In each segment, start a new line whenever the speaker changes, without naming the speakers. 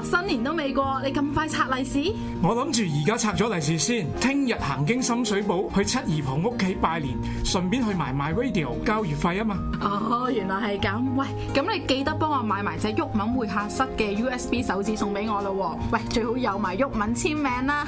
新年都未過，你咁快拆利是？
我諗住而家拆咗利是先，聽日行經深水埗去七姨婆屋企拜年，順便去埋 MyRadio 交月費啊嘛。
哦，原來係咁。喂，咁你記得幫我買埋隻毓民會客室嘅 USB 手指送俾我咯。喂，最好有埋毓民簽名啦。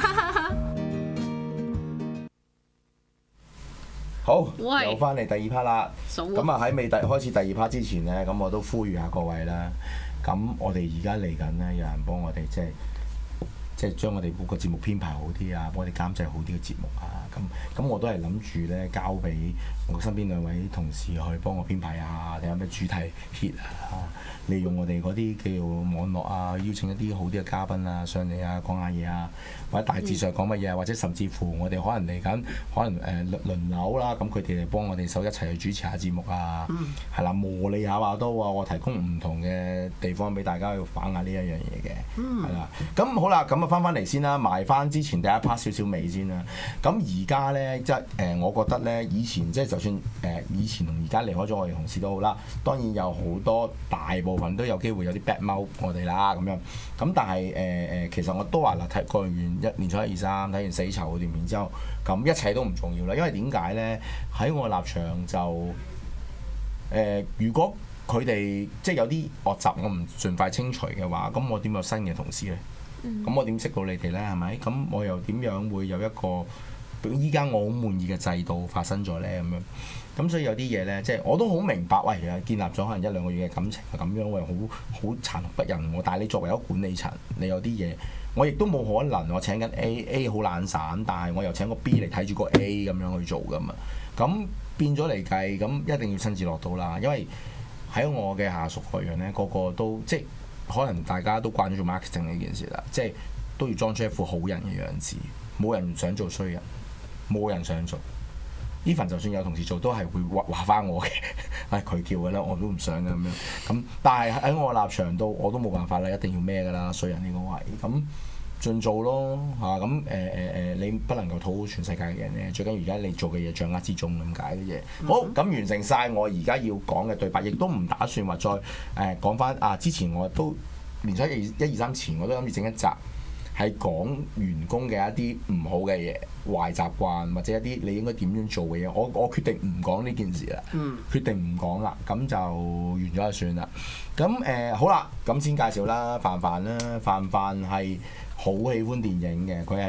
好，
喂
又翻嚟第二 part 啦。咁啊喺未開始第二 part 之前咧，咁我都呼籲下各位啦。咁我哋而家嚟緊咧，有人幫我哋即係將我哋個節目編排好啲啊，幫我哋監製好啲嘅節目啊。咁我都係諗住咧交俾我身邊兩位同事去幫我編排下，睇下咩主題 hit 啊，利用我哋嗰啲叫網絡啊，邀請一啲好啲嘅嘉賓啊上嚟啊，講下嘢啊，或者大致上講乜嘢，或者甚至乎我哋可能嚟緊可能輪流啦，咁佢哋嚟幫我哋一齊去主持下節目啊，係啦，磨利下話都話我提供唔同嘅地方俾大家去玩下呢一樣嘢嘅，係啦。咁好啦，咁啊翻嚟先啦，埋翻之前第一 part 少少尾先啦。咁而家咧即係我覺得咧，以前即係就算以前同而家離開咗我哋同事都好啦，當然有好多大部分都有機會有啲 bad mouth 我哋啦咁樣。咁但係其實我都話啦，睇過完年初一二三，睇完死囚嗰段片之後，咁一切都唔重要啦。因為點解咧？喺我立場就如果佢哋即係有啲惡習，我唔盡快清除嘅話，咁我點有新嘅同事咧？咁我點識到你哋咧？係咪？咁我又點樣會有一個依家我好滿意嘅制度發生咗咧？咁樣咁所以有啲嘢咧，即係我都好明白。喂，建立咗可能1、2個月嘅感情係咁樣，喂，好殘酷不仁喎。但係你作為一個管理層，你有啲嘢，我亦都冇可能我請緊 A 好懶散，但係我又請個 B 嚟睇住個 A 咁樣去做噶嘛。咁變咗嚟計，咁一定要親自落到啦。因為喺我嘅下屬嗰樣咧，個個都即係可能大家都慣咗做 marketing 呢件事啦，即係都要裝出一副好人嘅樣子，冇人想做衰人，冇人想做。even 就算有同事做，都係會話翻我嘅，係佢叫嘅啦，我都唔想嘅咁樣。咁但係喺我立場度，我都冇辦法啦，一定要咩㗎啦，衰人呢個位。咁盡做咯嚇。咁你不能夠討好全世界嘅人咧，最緊要而家你做嘅嘢掌握之中咁解嘅嘢。好，咁完成晒我而家要講嘅對白，亦都唔打算話再講翻啊。之前我都年初1、2、3前我都諗住整一集。係講員工嘅一啲唔好嘅嘢、壞習慣，或者一啲你應該點樣做嘅嘢，我決定唔講呢件事啦，決定唔講啦，咁就完咗就算啦。咁好啦，咁先介紹啦，范范啦，范范係好喜歡電影嘅，佢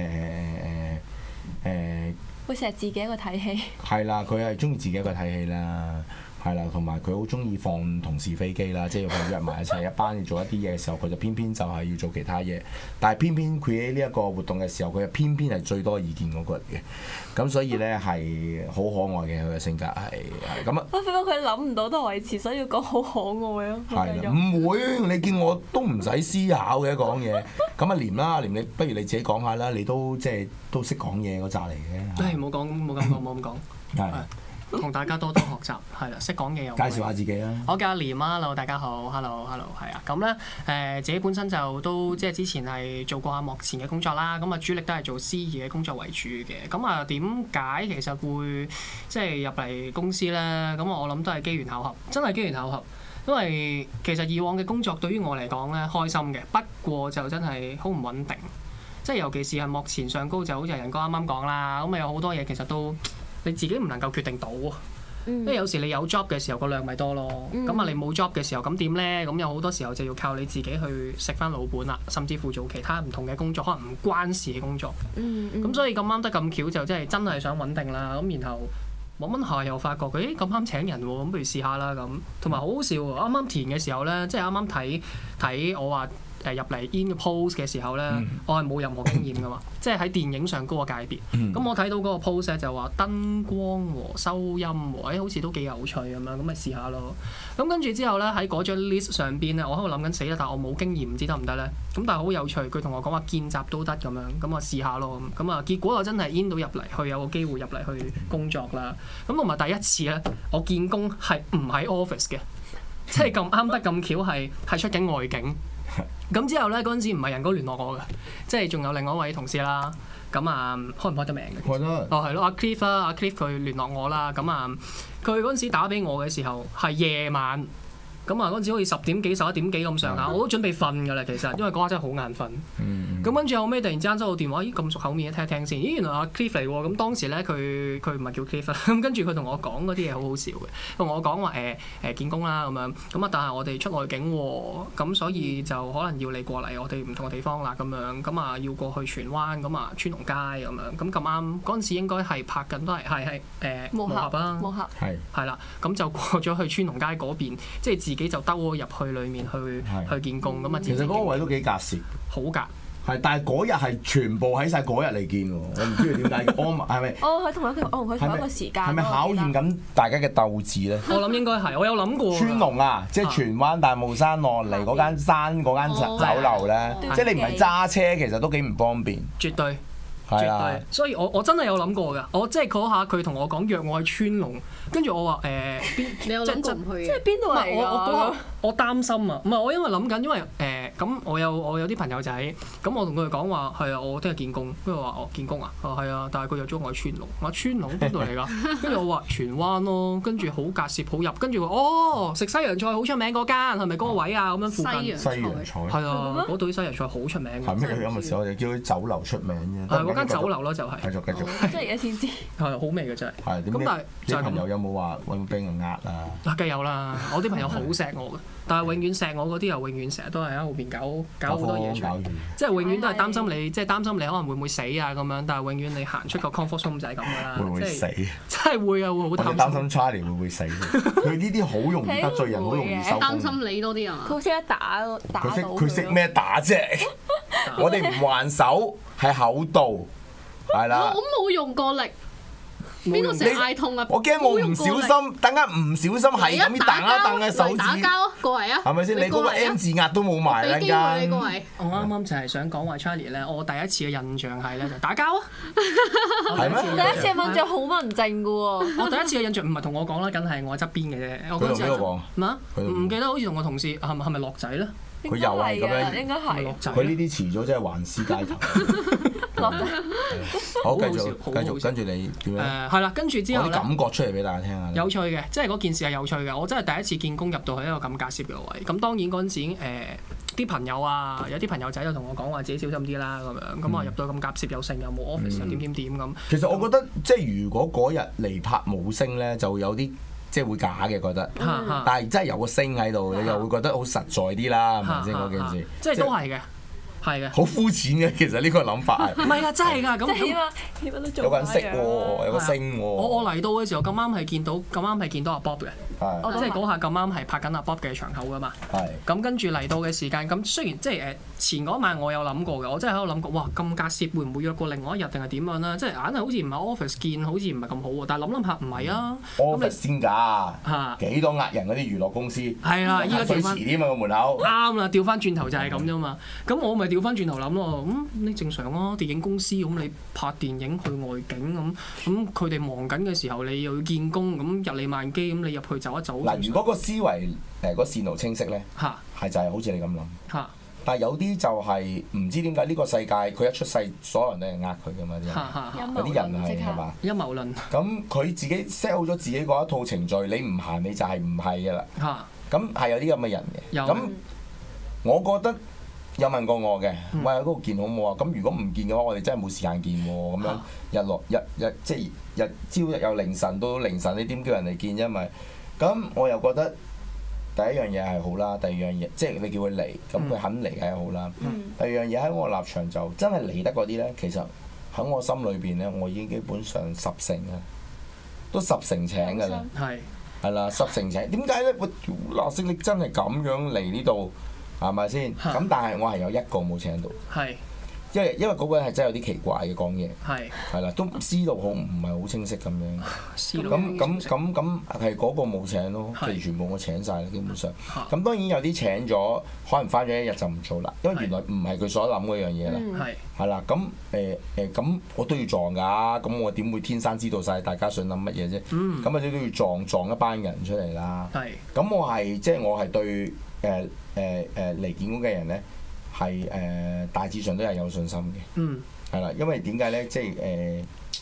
係
好似係自己一個睇戲。
係啦，佢係中意自己一個睇戲啦。係啦，同埋佢好中意放同事飛機啦，即係佢約埋一齊一班要做一啲嘢嘅時候，佢就偏偏就係要做其他嘢。但係偏偏 create 呢一個活動嘅時候，佢又偏偏係最多意見嗰個人嘅。咁所以咧係好可愛嘅，佢嘅性格係咁啊。
不過佢諗唔到台詞，所以要講好可愛咯。
係啦，唔會，你見我都唔使思考嘅講嘢。咁啊廉啦，廉你不如你自己講下啦，你都即係都識講嘢嗰扎嚟嘅。
唉，冇講，冇咁講，冇咁講。係。同大家多多學習，係啦，識講嘢又。
介紹下自己啦。
我叫阿廉啊 ，hello 大家好 ，hello，係啊，咁咧自己本身就都即係之前係做過下幕前嘅工作啦，咁啊主力都係做司儀嘅工作為主嘅，咁啊點解其實會即係入嚟公司咧？咁我諗都係機緣巧合，真係機緣巧合，因為其實以往嘅工作對於我嚟講咧開心嘅，不過就真係好唔穩定，即係尤其是係幕前上高就好似仁哥啱啱講啦，咁啊有好多嘢其實都。你自己唔能夠決定到啊，因為有時你有 job 嘅時候個量咪多咯，咁啊你冇 job 嘅時候咁點咧？咁有好多時候就要靠你自己去食翻老本啦，甚至乎做其他唔同嘅工作，可能唔關事嘅工作。咁所以咁啱得咁巧就真係想穩定啦。咁然後冇乜下又發覺佢咁啱請人喎，咁不如試下啦咁。同埋好好笑喎，啱啱填嘅時候咧，即係啱啱睇我話。入嚟 in 嘅 post 嘅時候咧，我係冇任何經驗噶嘛，即係喺電影上嗰個界別。咁我睇到嗰個 post 咧就話燈光和收音喎，好似都幾有趣咁樣，咁咪試下咯。咁跟住之後咧喺嗰張 list 上邊咧，我喺度諗緊死啦，但係我冇經驗，唔知得唔得咧？咁但係好有趣，佢同我講話見習都得咁樣，咁啊試下咯。咁啊結果我真係 in 到入嚟，去有個機會入嚟去工作啦。咁同埋第一次咧，我見工係唔喺 office 嘅，即係咁啱得咁巧係出境外景。咁之後咧，嗰陣時唔係仁哥聯絡我嘅，即係仲有另外一位同事啦。咁啊，開唔開得名嘅？
開得。
哦，係咯，阿 Cliff 啦，阿 Cliff 佢聯絡我啦。咁啊，佢嗰陣時打俾我嘅時候係夜晚。咁咁啊嗰陣時好似10點幾11點幾咁上下，我都準備瞓㗎啦，其實因為嗰下真係好眼瞓。咁跟住後尾突然之間收到電話，咦咁熟口面，聽一聽先。咦原來阿 Cliff 嚟喎，咁當時咧佢唔係叫 Cliff 啦，咁跟住佢同我講嗰啲嘢好好笑嘅，同我講話見工啦咁樣，咁啊但係我哋出外景喎，咁所以就可能要你過嚟我哋唔同嘅地方啦咁樣，咁啊要過去荃灣，咁啊川龍街咁樣，咁咁啱嗰陣時應該係拍緊都係
無
合啦，
無合
係啦，咁就過咗去川龍街嗰邊，即係自己就兜咗入去裡面去見工咁啊。
其實嗰個位都幾隔涉，
好隔。
係，但係嗰日係全部喺晒嗰日嚟見喎，我唔知佢點解。係咪？
佢同佢同一個時間。
係咪考驗緊大家嘅鬥志咧？
我諗應該係，我有諗過。
川龍啊，即係荃灣大霧山落嚟嗰間酒樓咧，即係你唔係揸車，其實都幾唔方便。
絕對。
係啊，
所以我真係有諗過㗎，我即係嗰下佢同我講約我去川龍，跟住我話邊，
你有諗過唔去？
即係邊度嚟㗎？
我擔心啊，唔係我因為諗緊，因為咁我有啲朋友仔，咁我同佢哋講話係啊，我聽日見工，跟住話見工啊，係啊，但係佢約咗我去川龍，我話川龍邊度嚟㗎？跟住我話荃灣咯，跟住好隔涉好入，跟住話食西洋菜好出名嗰間係咪嗰個位啊？咁樣附近
西洋菜
係啊，嗰度啲西洋菜好出名嘅。
係咩？咁嘅時候我哋叫啲酒樓出名啫。
係嗰間酒樓咯，就係。
繼續。
即係而家先知。
係好味嘅真係。
係點？咁但係啲朋友有冇話會俾人呃啊？
嗱，梗係有啦！我啲朋友好錫我嘅，但係永遠錫我嗰啲又永遠成日都係喺後邊搞好多嘢出嚟，即係永遠都係擔心你，即係擔心你可能會唔會死啊咁樣。但係永遠你行出個 comfort zone 就係咁㗎啦。
會唔會死？
真係會啊！會好擔心。
擔心 Charlie 會唔會死？佢呢啲好容易得罪人，好容易收工。
擔心你多啲啊！
佢識得打
佢識咩打啫？我哋唔還手，係口道，係啦。
我冇用過力。邊個成日嗌痛啊？
我驚我唔小心，等間唔小心係咁彈一彈嘅手指。
打交過嚟啊！
係咪先？你嗰個 M 字壓都冇埋啦，間。
我啱啱就係想講話 Charlie 咧，我第一次嘅印象係咧就打交啊！
係咩？
第一次嘅印象好文靜㗎喎。
我第一次嘅印象唔係同我講啦，梗係我側邊嘅啫。
佢同邊個講？
咩？唔記得好似同我同事係咪樂仔咧？
佢又係咁樣，
應該係。
佢呢啲遲早真係橫屍街頭。好，繼續，跟住你點樣？
係啦，跟住之後咧，
感覺出嚟俾大家聽下。
有趣嘅，即係嗰件事係有趣嘅。我真係第一次見工入到去一個咁隔涉嘅位。咁當然嗰陣時啲朋友啊，有啲朋友仔就同我講話自己小心啲啦咁樣。咁啊入到咁隔涉又剩又冇 office 又點咁。
其實我覺得即係如果嗰日嚟拍冇聲咧，就有啲。即係會假嘅覺得，但係真係有個聲喺度，你又會覺得好實在啲啦，係咪先嗰件事？
即係都係嘅，係嘅。好
膚淺嘅其實呢個諗法係。
唔係啊，真係㗎，咁
起碼都做。
有個人識喎，有個聲喎。
我嚟到嘅時候咁啱係見到阿 Bob 嘅，即係嗰下咁啱係拍緊阿 Bob 嘅場口㗎嘛。咁跟住嚟到嘅時間，咁雖然即係前嗰晚我有諗過嘅，我真係喺度諗過，哇咁隔涉會唔會約過另外一日定係點樣啦？即係硬係好似唔係 office 見，好似唔係咁好喎。但係諗下唔係啊。
office 先㗎，幾多呃人嗰啲娛樂公司。
係啦，依家調翻。
水池添啊個門口。
啱啦，調翻轉頭就係咁啫嘛。咁我咪調翻轉頭諗咯。你正常啊，電影公司咁你拍電影去外景咁佢哋忙緊嘅時候，你又要見工咁日理萬機咁，你入去走一走。
嗱，如果個思維個線路清晰咧，係就係好似你咁諗。但係有啲就係唔知點解呢個世界佢一出世，所有人都係呃佢㗎嘛啲人，有啲人係嘛？陰謀論。咁佢自己 set 好咗自己嗰一套程序，你唔行你就係唔係㗎啦。咁係有啲咁嘅人嘅。咁我覺得有問過我嘅，喂嗰度見好冇啊？咁如果唔見嘅話，我哋真係冇時間見喎。咁樣日落日即係日朝日由凌晨到凌晨，你點叫人哋見？因為咁我又覺得。第一樣嘢係好啦，第二樣嘢即係你叫佢嚟，咁佢肯嚟係好啦。第二樣嘢喺我立場就真係嚟得嗰啲咧，其實喺我心裏邊咧，我已經基本上10成啦，都10成請㗎啦。係啦，10成請。點解咧？嗱，識你真係咁樣嚟呢度係咪先？咁但係我係有一個冇請到。因為嗰個人係真係有啲奇怪嘅講嘢，係啦，都思路好唔係好清晰咁樣。咁係嗰個冇請咯，其實全部我請晒啦，基本上。咁當然有啲請咗，可能翻咗一日就唔做啦，因為原來唔係佢所諗嗰樣嘢啦。係啦，咁咁我都要撞㗎，咁我點會天生知道晒大家想諗乜嘢啫？咁啊都要撞一班人出嚟啦。咁我係即係我係對嚟見工嘅人咧。係大致上都係有信心嘅，係啦，因為點解咧？即係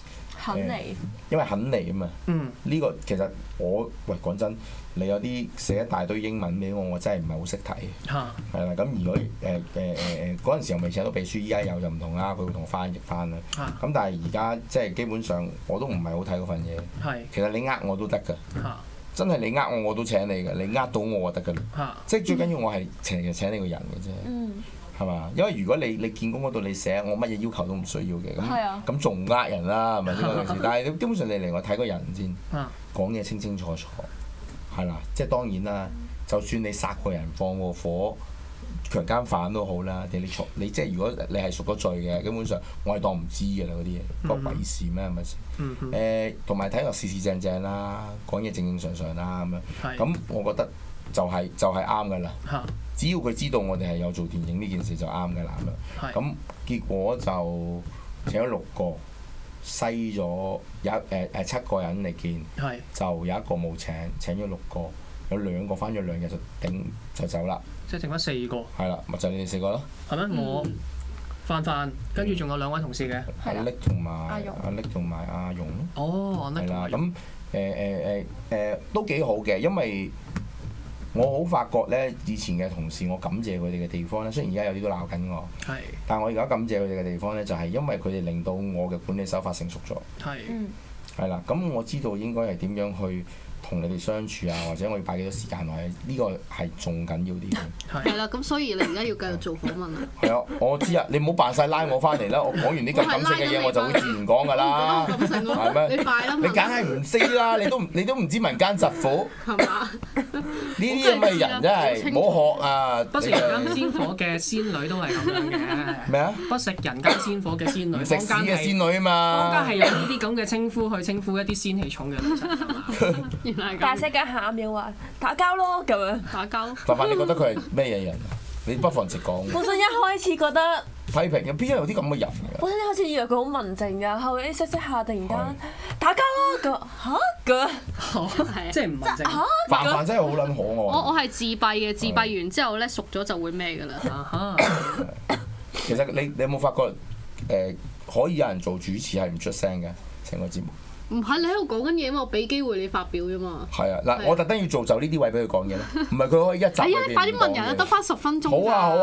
肯嚟，
因為肯嚟啊嘛。
嗯。
呢個其實講真，你有啲寫一大堆英文俾我真係唔係好識睇。
嚇。
係啦，咁如果嗰陣時候未請到秘書，依家有就唔同啦，佢會同我翻譯翻啦。咁但係而家即係基本上我都唔係好睇嗰份嘢。係。其實你呃我都得㗎。真係你呃我都請你㗎，你呃到我就得㗎啦。即係最緊要我係請你個人嘅啫。係嘛？因為如果你見工嗰度你寫我乜嘢要求都唔需要嘅，咁仲呃人啦，係咪呢個件事？但係基本上你嚟我睇個人先，講嘢清清楚楚，係啦。即係當然啦，就算你殺個人放個火、強姦犯都好啦，你即係如果你係贖咗罪嘅，基本上我係當唔知㗎啦嗰啲嘢，個鬼事咩係咪先？同埋睇落事事正正啦，講嘢正正常常啦咁樣。咁我覺得就係啱㗎啦。只要佢知道我哋係有做電影呢件事就啱㗎啦咁樣。咁結果就請咗6個，篩咗7個人嚟見，就有1個冇請咗6個，有2個翻咗2日就頂就走啦。
即係剩翻4個。係啦，
咪就你哋4個咯。
係咩？我范，跟住仲有2位同事嘅。
阿力同埋阿容。
哦，
係啦，咁都幾好嘅，因為我好發覺咧，以前嘅同事我感謝佢哋嘅地方咧，雖然而家有啲都鬧緊我，但係我而家感謝佢哋嘅地方咧，就係因為佢哋令到我嘅管理手法成熟咗。係啦，咁我知道應該係點樣去同你哋相處啊，或者我要擺幾多時間落去，呢個係仲緊要啲嘅。
係啦，咁所以你而家要繼續做訪問啊。係
啊，我知啊，你唔好扮晒拉我翻嚟啦，我講完呢個感性嘅嘢我就會自然講㗎啦。係咩？
你快啦！
你梗係唔識啦，你都唔知民間疾苦。係嘛？呢啲咁嘅人真係唔好學啊！
不食人間煙火嘅仙女都係咁樣嘅。咩啊？不食人間煙火嘅仙女，
食屎嘅仙女啊嘛！
坊間係有呢啲咁嘅稱呼去稱呼一啲仙氣重嘅女神係嘛？
大聲緊下秒話打交咯咁樣，
打交。
范，你覺得佢係咩嘢人啊？你不妨直講。
本身一開始覺得
批評嘅，邊有啲咁嘅人嘅？
本身一開始以為佢好文靜㗎，後尾識下突然間打交咯咁
即係唔文靜。
范真係好撚可愛。
我係自閉嘅，自閉完之後咧熟咗就會咩㗎啦。
其實你有冇發覺可以有人做主持係唔出聲嘅成個節目？
唔係你喺度講緊嘢嘛，我俾機會你發表啫嘛。
係啊，嗱，我特登要做就呢啲位俾佢講嘢咯，唔係佢可以一集。係啊，
你快啲問人啊，得翻10分鐘。
好啊，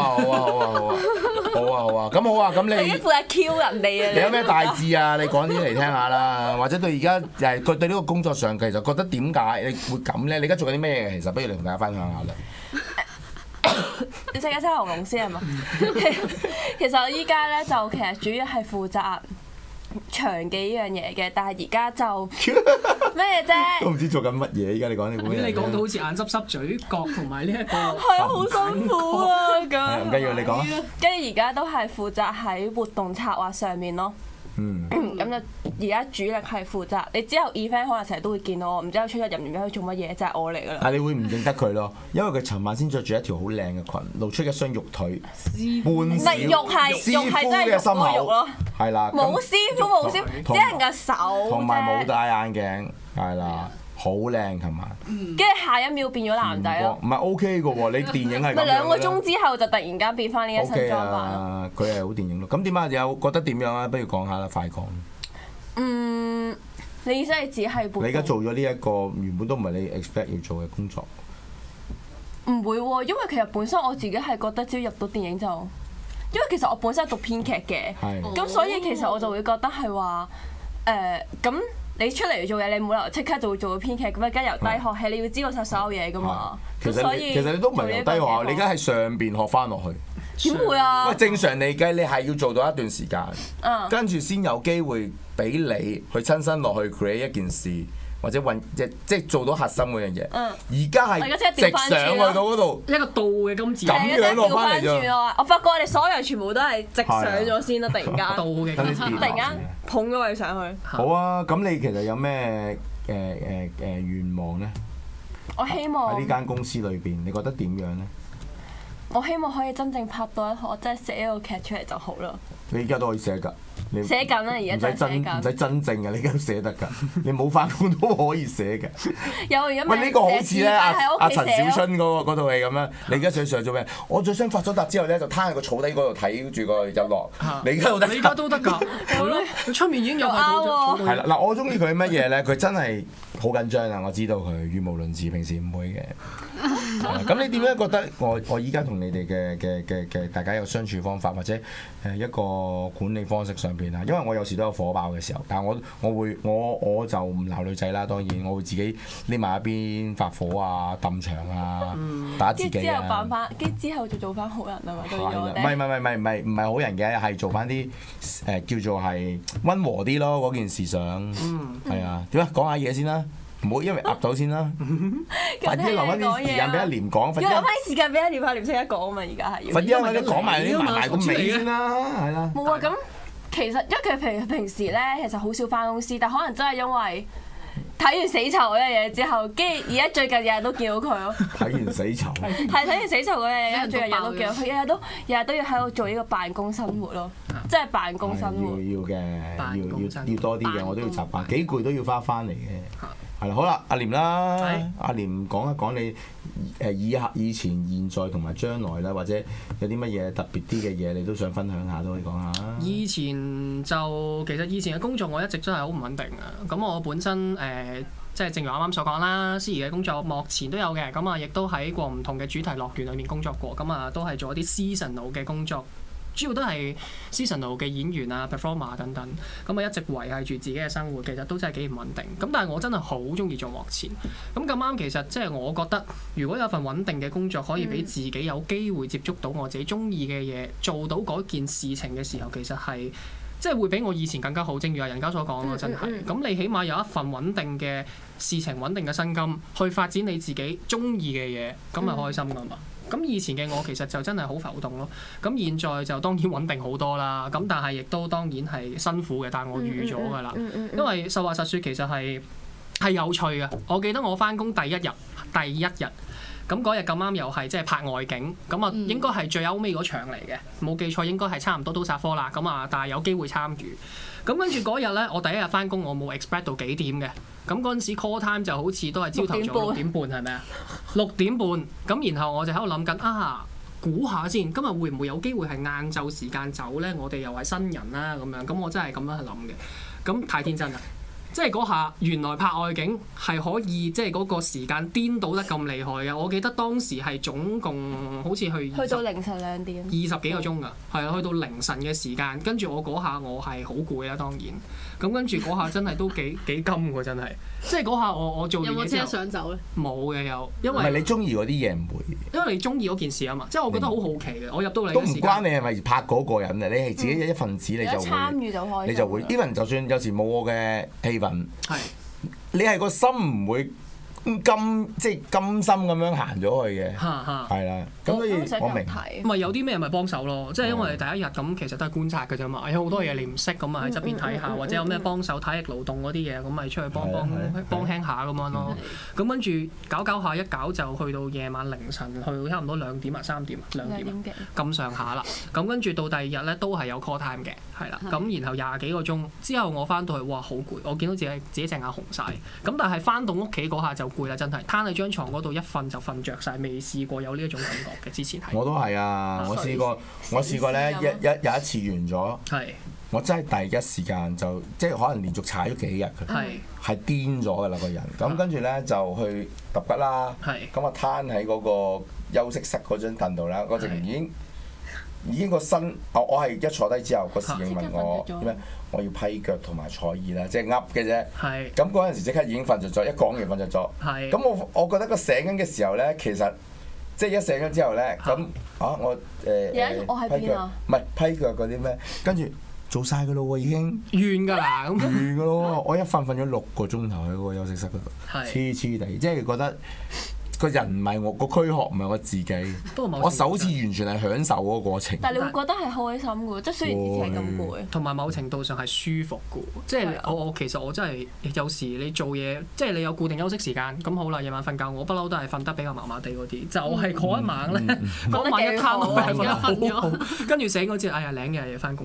咁好啊，咁你
負責 Q 人哋啊！
你有咩大志啊？你講啲嚟聽下啦，或者對而家佢對呢個工作上其實覺得點解你會咁咧？你而家做緊啲咩嘅？其實不如你同大家分享下啦。
你食緊西喉龍先係嘛？其實我依家咧就其實主要係負責長嘅呢樣嘢嘅，但係而家就咩啫？
都唔知做緊乜嘢。依家你講呢個嘢，
你講到好似眼濕濕嘴角同埋呢一個
係啊，好辛苦啊咁。
唔緊要，你講。
跟住而家都係負責喺活動策劃上面咯。咁就而家主力係負責，你之後 event 可能成日都會見到我，唔知我出入入面去做乜嘢，就係我嚟㗎啦。
但你會唔認得佢咯？因為佢尋晚先着住一條好靚嘅裙，露出一雙肉腿，半小
肉係真係肉嗰個肉咯。
係啦，
冇師傅，只係個手
同埋冇戴眼鏡，係啦。好靚，琴晚。
跟住下一秒變咗男仔咯。唔
係 OK 嘅喎，你電影係咁樣。
咪2個鐘之後就突然間變翻呢一身裝扮咯。
佢係好電影咯。咁點啊？有覺得點樣啊？不如講下啦，快講。
你意思係只係
你而家做咗呢一個原本都唔係你 expect 要做嘅工作。
唔會喎，因為其實本身我自己係覺得只要入到電影就，因為其實我本身係讀編劇嘅，咁所以其實我就會覺得係話咁。你出嚟做嘢，你冇理由即刻就會做到編劇咁啊！而家由低學起，你要知道晒所有嘢噶嘛。
其實你都唔係由低學校，你而家喺上邊學翻落去。
點會啊？
喂，正常嚟計，你係要做到一段時間，跟住先有機會俾你去親身落去 create 一件事，或者即係做到核心嗰樣嘢。而家係直上去到嗰度，
一個倒嘅金字
咁樣落翻嚟啫。
我發覺我哋所有全部都係直上咗先啦，突然間
倒嘅金字，
突然間捧咗佢上去。
好啊，咁你其實有咩願望咧？
我希望
喺呢間公司裏邊，你覺得點樣咧？
我希望可以真正拍到一套，我真係寫一個劇出嚟就好啦。
你而家都可以寫㗎。 你
寫緊啦，而家真係寫緊。
唔使真正嘅，你而家都寫得㗎。你冇翻工都可以寫嘅。
有而家
喂，呢個好似咧阿陳小春嗰套戲咁樣。你而家上做咩？我最想發咗達之後咧，就攤喺個草底嗰度睇住個日落。你而家都得。
你而家都得㗎，係咯。佢出面已經有塊草。
係啦，嗱，我中意佢乜嘢咧？佢真係好緊張啊！我知道佢語無倫次，平時唔會嘅。咁你點樣覺得我依家同你哋嘅大家有相處方法，或者一個管理方式上邊啊？因為我有時都有火爆嘅時候，但係我就唔鬧女仔啦，當然我會自己匿埋一邊發火啊、揼牆啊、打自己啊。
跟住之後就做翻好人啊嘛，對我哋。
唔係好人嘅，係做翻啲叫做係溫和啲咯。嗰件事上，係啊，點啊？講下嘢先啦。唔好因為噏咗先啦，快啲留翻啲時間俾阿廉講。
要留翻啲時間俾阿廉，阿廉識得講啊嘛，而家係要。
快啲啊！你講埋啲埋個尾先啦，係啦。
冇啊，咁其實因為佢平時咧，其實好少翻公司，但可能真係因為睇完死囚嗰樣嘢之後，跟住而家最近日日都見到佢咯。睇
完死囚。
係睇完死囚嗰樣嘢，最近日日都見到佢，日日都要喺度做呢個辦公生活咯，即係辦公生活。
要嘅，要多啲嘅，我都要習慣，幾攰都要翻嚟嘅。係啦，好啦，阿廉啦，阿廉講一講你以前、現在同埋將來啦，或者有啲乜嘢特別啲嘅嘢，你都想分享下都可以講下。
以前其實以前嘅工作我一直都係好唔穩定嘅。咁我本身即係正如啱啱所講啦，司儀嘅工作目前都有嘅。咁啊，亦都喺過唔同嘅主題樂園裏面工作過。咁啊，都係做一啲 seasonal 嘅工作。主要都係 seasonal 嘅演員啊、performer 等等，咁啊一直維係住自己嘅生活，其實都真係幾唔穩定。咁但係我真係好中意做幕前。咁啱其實即係我覺得，如果有份穩定嘅工作，可以俾自己有機會接觸到我自己中意嘅嘢，做到嗰件事情嘅時候，其實係即係會比我以前更加好。正如阿人家所講咯，真係。咁你起碼有一份穩定嘅事情、穩定嘅薪金，去發展你自己中意嘅嘢，咁咪開心㗎嘛。咁以前嘅我其實就真係好浮動咯，咁現在就當然穩定好多啦，咁但係亦都當然係辛苦嘅，但係我預咗㗎啦，因為實話實說其實係有趣嘅。我記得我返工第一日，咁嗰日咁啱又係即係拍外景，咁啊應該係最後尾嗰場嚟嘅，冇記錯應該係差唔多都殺科啦，咁啊但係有機會參與。咁跟住嗰日咧，我第一日返工，我冇 expect 到幾點嘅。咁嗰陣時 call time 就好似都係朝頭早6點半係咪啊？6點半。咁然後我就喺度諗緊估下先，今日會唔會有機會係晏晝時間走咧？我哋又係新人啦咁樣。咁我真係咁樣去諗嘅。咁太天真啦！即係嗰下原來拍外景係可以即係嗰個時間顛倒得咁厲害嘅。我記得當時係總共好似去
到凌晨2點
20幾個鐘㗎，係啊，去到凌晨嘅時間。跟住我嗰下我係好攰啦，當然。咁跟住嗰下真係都幾金喎，真係。即係嗰下我做完嘢之後，有冇即係想走咧？冇嘅有，因為唔係
你中意嗰啲嘢唔會，
因為你中意嗰件事啊嘛。即係我覺得好好奇嘅，我入到嚟
都唔關你係咪拍嗰個人啊，你係自己一份子，你就會
參與就開，
你就會。even 就算有時冇我嘅氣氛，
係
你係個心唔會甘心咁樣行咗去嘅，係啦。咁所以我明，
咪有啲咩咪幫手咯。即係因為第一日咁，其實都係觀察㗎啫嘛。有好多嘢你唔識咁啊，喺側邊睇下，或者有咩幫手體力勞動嗰啲嘢，咁咪出去幫輕下咁樣咯。咁跟住搞下，一搞就去到夜晚凌晨，去到差唔多2點啊、3點啊、2點咁上下啦。咁跟住到第二日咧，都係有 call time 嘅，係啦。咁然後20幾個鐘之後，我翻到去，哇，好攰！我見到自己隻眼紅晒。咁但係翻到屋企嗰下就攰啦，真係攤喺張床嗰度一瞓就瞓着晒，未試過有呢一種感覺嘅。之前係
我都係啊！我試過咧，有一次完咗，我真係第一時間就即係可能連續踩咗幾日佢，係癲咗㗎啦個人。咁跟住咧就去揼骨啦，咁啊攤喺嗰個休息室嗰張凳度啦，我直情已經個身，我係一坐低之後個侍應問我咩？我要批腳同埋坐椅啦，即係噏嘅啫。咁嗰陣時即刻已經瞓着咗，一講完瞓着咗。咁我覺得個醒緊嘅時候咧，其實即係一醒咗之後咧，咁我
我喺邊啊？
唔係批腳嗰啲咩？跟住做晒㗎咯喎，已經
完㗎啦，咁
完㗎咯。我一瞓咗6個鐘頭喺嗰個休息室嗰度，黐地，即係覺得。個人唔係我，個軀殼唔係我自己。我首次完全係享受嗰個過程。
但係你會覺得係開心嘅喎，即係雖然之前係咁攰。
同埋某程度上係舒服嘅喎，即係我其實我真係有時你做嘢，即係你有固定休息時間，咁好啦，夜晚瞓覺我不嬲都係瞓得比較麻麻地嗰啲，就係嗰一晚咧，嗰晚一攤落去瞓得好好，跟住醒嗰次，哎呀領嘅又要翻工添，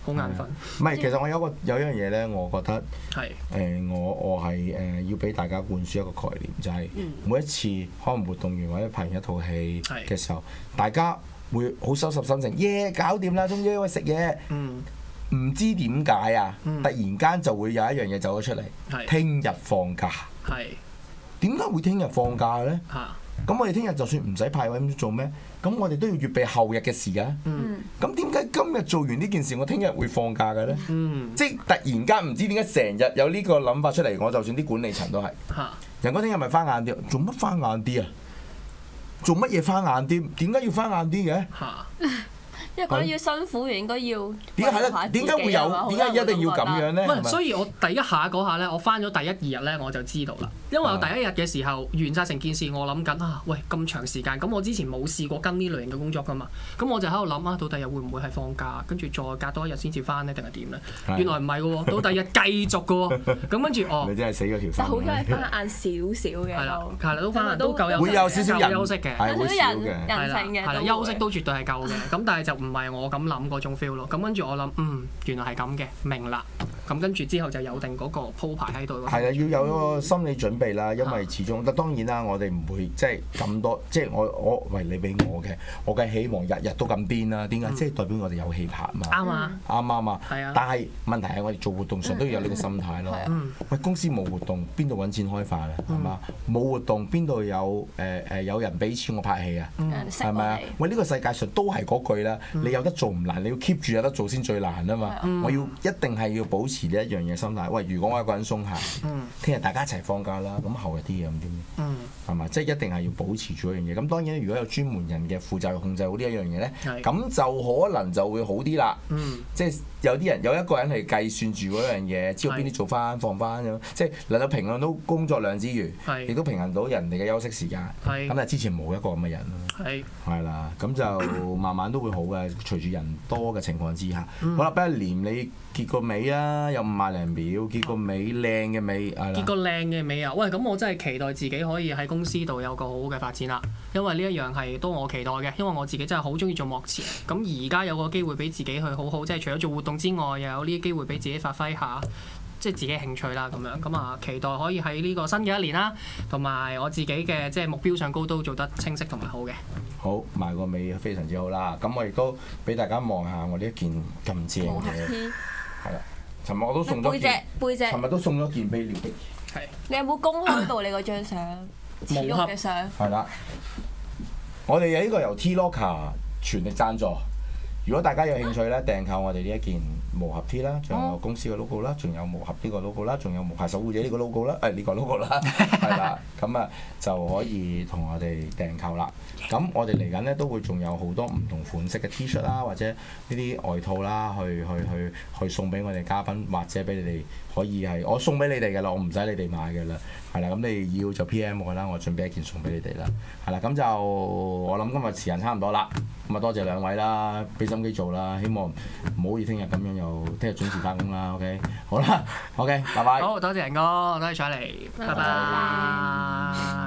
好眼瞓。
唔係，其實我有一樣嘢咧，我覺得
係
我係要俾大家灌輸一個概念，就係每一次可能活動完或者拍完一套戲嘅時候，大家會好收拾心情，耶搞掂啦，終於可以食嘢。唔知點解啊，突然間就會有一樣嘢走咗出嚟，聽日放假。係點解會聽日放假咧？咁我哋聽日就算唔使派位咁做咩？咁我哋都要預備後日嘅事㗎。咁點解今日做完呢件事，我聽日會放假嘅咧？即係突然間唔知點解成日有呢個諗法出嚟。我就算啲管理層都係。人講聽日咪翻晏啲，做乜翻晏啲啊？做乜嘢翻晏啲？點解要翻晏啲嘅？
因為覺得要辛苦，應該要
點解係咧？點解會有？點解一定要咁樣咧？
唔所以我第一下嗰下咧，我翻咗第一2日咧，我就知道啦。因為我第一日嘅時候完晒成件事，我諗緊啊，喂咁長時間，咁我之前冇試過跟呢類型嘅工作噶嘛，咁我就喺度諗啊，到第日會唔會係放假，跟住再隔多一日先至翻咧，定係點咧？原來唔係嘅喎，到第二日繼續嘅喎，咁跟住哦，
你真係死咗條心。
但好彩係翻晏少少嘅，
係啦，都翻晏都夠休息，
會有少少
休息嘅，
係會少嘅，
人性嘅，
係啦，休息都絕對係夠嘅，咁但係就唔係我咁諗嗰種 feel 咯。咁跟住我諗，原來係咁嘅，明啦。咁跟住之後就有定嗰個鋪排喺度。
係啦，要有個心理準備啦，因為始終，當然啦，我哋唔會即係咁多，即係我喂你俾我嘅，我梗係希望日日都咁癲啦。點解？即係代表我哋有戲拍嘛。啱啊！啱啊！係啊！但係問題係我哋做活動上都要有呢個心態咯。喂，公司冇活動，邊度揾錢開飯啊？係嘛？冇活動，邊度有人俾錢我拍戲啊？係咪啊？喂，呢個世界上都係嗰句啦，你有得做唔難，你要 keep 住有得做先最難啊嘛。我要一定係要保持呢一樣嘢心態。喂，如果我一個人鬆懈，聽日大家一齊放假啦，咁後日啲嘢咁點？係嘛？即係一定係要保持住一樣嘢。咁當然，如果有專門人嘅負責控制好呢一樣嘢咧，咁就可能就會好啲啦。即係有啲人有一個人係計算住嗰樣嘢，知道邊啲做翻放翻咁，即係能夠平衡到工作量之餘，亦都平衡到人哋嘅休息時間。咁但係之前冇一個咁嘅人咯。係啦，咁就慢慢都會好嘅，隨住人多嘅情況之下。好啦，不如連你結個尾啊，有50零秒，結個尾靚嘅尾係啦。
結個靚嘅尾啊！喂，咁我真係期待自己可以喺公司度有個好好嘅發展啦。因為呢一樣係都我期待嘅，因為我自己真係好中意做幕前。咁而家有個機會俾自己去好好，即係除咗做活動之外，又有呢啲機會俾自己發揮下，即係自己興趣啦咁樣。咁啊，期待可以喺呢個新嘅一年啦，同埋我自己嘅即係目標上高都做得清晰同埋好嘅。
好，埋個尾非常之好啦。咁我亦都俾大家望下我呢一件咁正嘅。係啦，尋日我都送咗
背脊，
尋日都送咗件俾廖碧。
係。
你有冇公開到你嗰張相？
冇
嘅相。
係啦，我哋有呢個由 T-Locker 全力贊助。如果大家有興趣咧，訂購我哋呢一件無盒 T 啦，仲有公司嘅 logo 啦，仲有無盒呢個 logo 啦，仲有無牌守護者呢個 logo 啦，呢個 logo 啦，係啦，咁啊就可以同我哋訂購啦。咁我哋嚟緊咧都會仲有好多唔同款式嘅 T-shirt 啦，或者呢啲外套啦，去送俾我哋嘉賓，或者俾你哋可以係我送俾你哋嘅啦，我唔使你哋買嘅啦，係啦，咁你要就 PM 我啦，我準備一件送俾你哋啦，係啦，咁就我諗今日時間差唔多啦，咁啊多謝兩位啦，俾心機做啦，希望唔好似聽日咁樣又聽日準時返工啦 ，OK， 好啦 ，OK，拜拜。
好多謝仁哥，多謝彩嚟，拜拜。